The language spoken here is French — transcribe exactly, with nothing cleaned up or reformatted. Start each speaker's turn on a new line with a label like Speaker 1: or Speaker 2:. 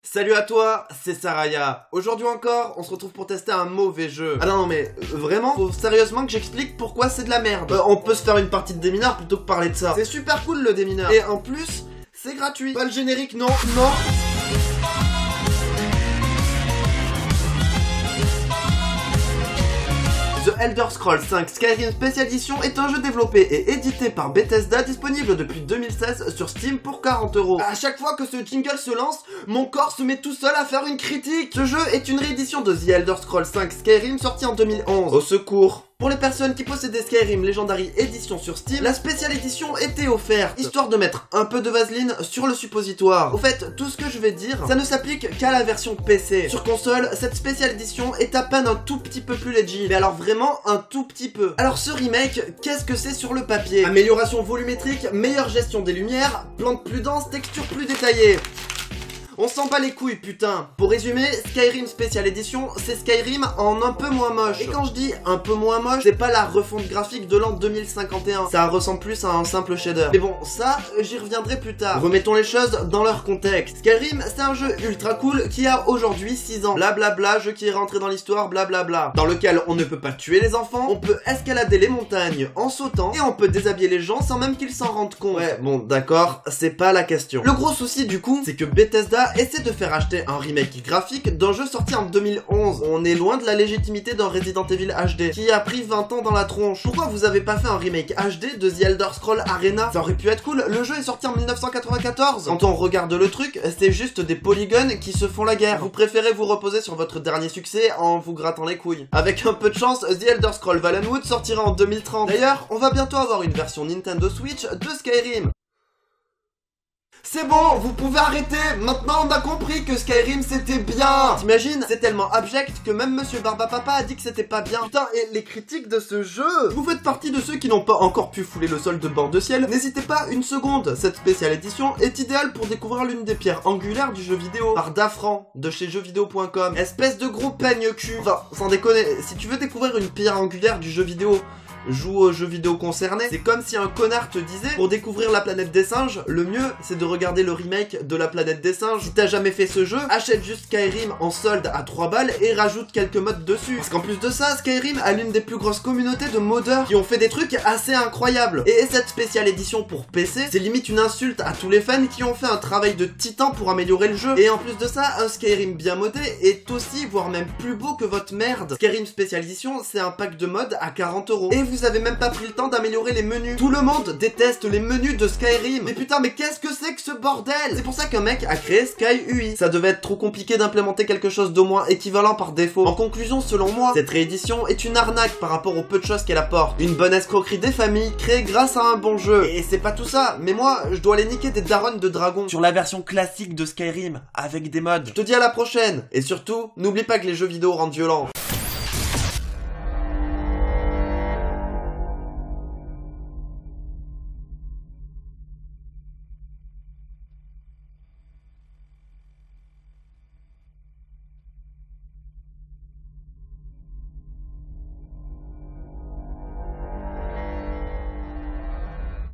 Speaker 1: Salut à toi, c'est Saraya. Aujourd'hui encore, on se retrouve pour tester un mauvais jeu. Ah non, non mais euh, vraiment, faut sérieusement que j'explique pourquoi c'est de la merde. Euh, on peut se faire une partie de démineur plutôt que parler de ça. C'est super cool le démineur. Et en plus, c'est gratuit. Pas le générique, non, non. The Elder Scrolls cinq Skyrim Special Edition est un jeu développé et édité par Bethesda, disponible depuis deux mille seize sur Steam pour quarante euros. À chaque fois que ce jingle se lance, mon corps se met tout seul à faire une critique. Ce jeu est une réédition de The Elder Scrolls cinq Skyrim sorti en deux mille onze. Au secours. Pour les personnes qui possédaient Skyrim Legendary Edition sur Steam, la Special Edition était offerte, histoire de mettre un peu de vaseline sur le suppositoire. Au fait, tout ce que je vais dire, ça ne s'applique qu'à la version P C. Sur console, cette Special Edition est à peine un tout petit peu plus legit, mais alors vraiment un tout petit peu. Alors ce remake, qu'est-ce que c'est sur le papier? Amélioration volumétrique, meilleure gestion des lumières, plantes plus denses, textures plus détaillées. On s'en bat les couilles, putain. Pour résumer, Skyrim Special Edition, c'est Skyrim en un peu moins moche. Et quand je dis un peu moins moche, c'est pas la refonte graphique de l'an deux mille cinquante et un. Ça ressemble plus à un simple shader. Mais bon, ça, j'y reviendrai plus tard. Remettons les choses dans leur contexte. Skyrim, c'est un jeu ultra cool qui a aujourd'hui six ans. Blablabla, jeu qui est rentré dans l'histoire, blablabla. Dans lequel on ne peut pas tuer les enfants, on peut escalader les montagnes en sautant, et on peut déshabiller les gens sans même qu'ils s'en rendent compte. Ouais, bon, d'accord, c'est pas la question. Le gros souci, du coup, c'est que Bethesda essaie de faire acheter un remake graphique d'un jeu sorti en deux mille onze. On est loin de la légitimité d'un Resident Evil H D qui a pris vingt ans dans la tronche. Pourquoi vous avez pas fait un remake H D de The Elder Scrolls Arena? Ça aurait pu être cool. Le jeu est sorti en mille neuf cent quatre-vingt-quatorze. Quand on regarde le truc, c'est juste des polygones qui se font la guerre. Vous préférez vous reposer sur votre dernier succès en vous grattant les couilles. Avec un peu de chance, The Elder Scrolls Valenwood sortira en deux mille trente. D'ailleurs, on va bientôt avoir une version Nintendo Switch de Skyrim. C'est bon, vous pouvez arrêter. Maintenant on a compris que Skyrim c'était bien. T'imagines, c'est tellement abject que même Monsieur Barbapapa a dit que c'était pas bien. Putain, et les critiques de ce jeu. Vous faites partie de ceux qui n'ont pas encore pu fouler le sol de bord de ciel. N'hésitez pas une seconde. Cette spéciale édition est idéale pour découvrir l'une des pierres angulaires du jeu vidéo par Dafran de chez jeux vidéo point com. Espèce de gros peigne cul. Enfin, sans déconner, si tu veux découvrir une pierre angulaire du jeu vidéo, joue aux jeux vidéo concernés. C'est comme si un connard te disait, pour découvrir la planète des singes, le mieux c'est de regarder le remake de la planète des singes. Si t'as jamais fait ce jeu, achète juste Skyrim en solde à trois balles et rajoute quelques mods dessus. Parce qu'en plus de ça, Skyrim a l'une des plus grosses communautés de modeurs qui ont fait des trucs assez incroyables. Et cette spéciale édition pour P C, c'est limite une insulte à tous les fans qui ont fait un travail de titan pour améliorer le jeu. Et en plus de ça, un Skyrim bien modé est aussi, voire même plus beau que votre merde. Skyrim Special Edition, c'est un pack de mods à quarante euros. Et vous avez même pas pris le temps d'améliorer les menus. Tout le monde déteste les menus de Skyrim. Mais putain, mais qu'est-ce que c'est que ce bordel? C'est pour ça qu'un mec a créé Sky U I. Ça devait être trop compliqué d'implémenter quelque chose d'au moins équivalent par défaut. En conclusion, selon moi, cette réédition est une arnaque par rapport aux peu de choses qu'elle apporte. Une bonne escroquerie des familles créée grâce à un bon jeu. Et c'est pas tout ça, mais moi, je dois aller niquer des darons de dragon sur la version classique de Skyrim avec des mods. Je te dis à la prochaine. Et surtout, n'oublie pas que les jeux vidéo rendent violents.